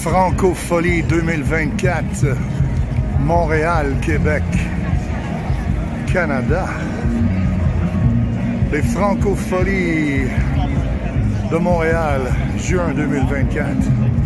Francofolie 2024, Montréal, Québec, Canada. Les Francofolies de Montréal, juin 2024.